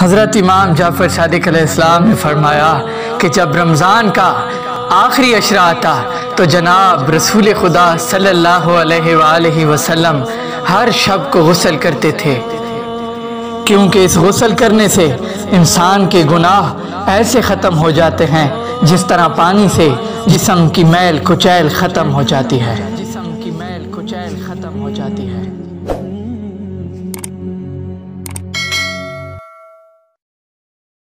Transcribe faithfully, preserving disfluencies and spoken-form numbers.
हज़रत इमाम जाफ़र सादिक़ अलैहिस्सलाम ने फरमाया कि जब रमज़ान का आखिरी अशरा आता तो जनाब रसूल खुदा सल्लल्लाहु अलैहि वसल्लम हर शब को गुस्ल करते थे, क्योंकि इस गुस्ल करने से इंसान के गुनाह ऐसे ख़त्म हो जाते हैं जिस तरह पानी से जिस्म की मैल कुचैल ख़त्म हो जाती है जिस्म की मैल कुचैल ख़त्म हो जाती है।